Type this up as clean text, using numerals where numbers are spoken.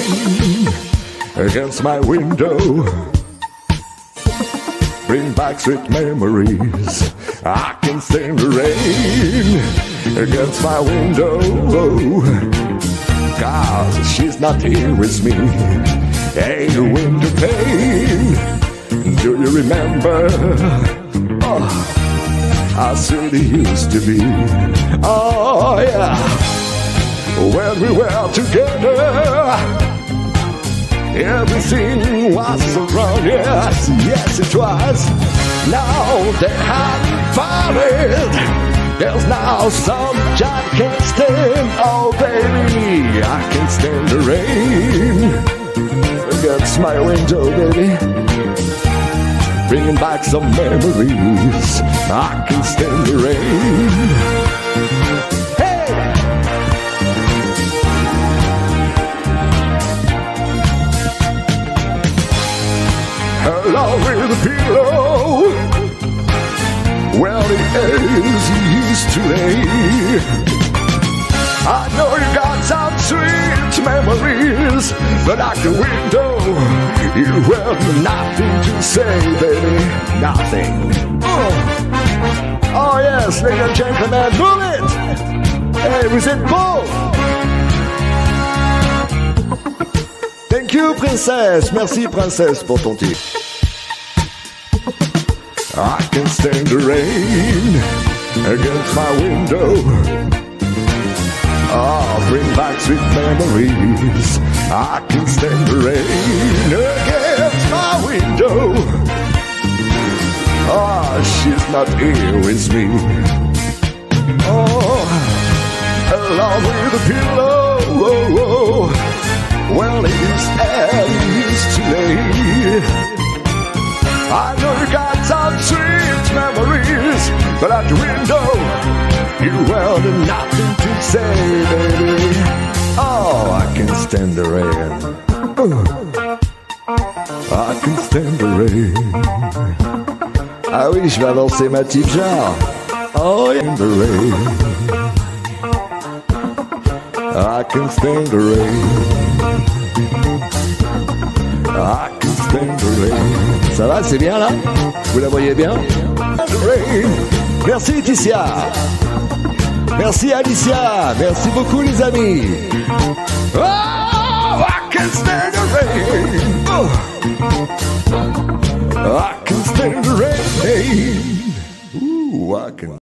rain against my window. Bring back sweet memories. I can stand the rain against my window. 'Cause she's not here with me. Hey, the window pane, do you remember? Oh, how sweet it used to be. Oh yeah, when we were together, everything was around. Yes, yes it was. Now they have fallen. There's now some I can't stand. Oh baby, I can stand the rain against my window, baby. Bringing back some memories. I can stand the rain. Hey! Along with a pillow. Well, it is used today. I know you got some sweet memories, but out the window, you have nothing to say, baby. Nothing. Oh yes, ladies and gentlemen, move it! Hey, vous êtes beau! Thank you, princesse. Merci, princesse, pour ton tip. I can stand the rain against my window. Oh, bring back sweet memories. I can stand the rain against my window. Oh, she's not here with me. Oh, along with a pillow. Oh, oh. Well, it is too late. I know you got some sweet memories, but at the window, you have nothing to say, baby. Oh, I can stand the rain. I can stand the rain. Ah oui, je vais avancer ma petite genre. Oh, in the rain. I can stand the rain. I can stand the rain. Ça va, c'est bien là? Vous la voyez bien? The rain. Merci Laetitia. Merci Alicia. Merci beaucoup les amis. Oh, I can stand the rain. Oh. I can stand the rain. Ooh, I can.